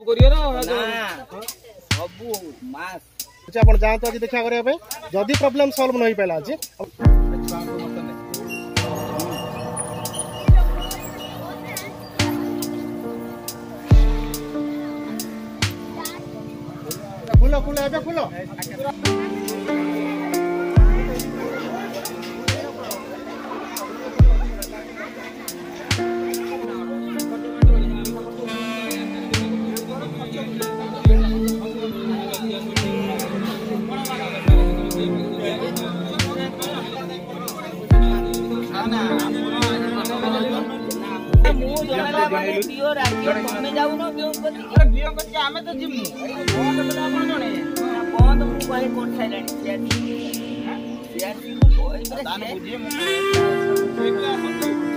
courier सबू मास अच्छा आपण जान तो आज देखा करिया पे जदी प्रॉब्लम सॉल्व नहीं पैला आज खुलो खुलो एबे खुलो आमे तो जिमु बंद बला आपण जणे बंद मु कहे कोन साइलेंट सीआरसी को कोई दान बुझे मु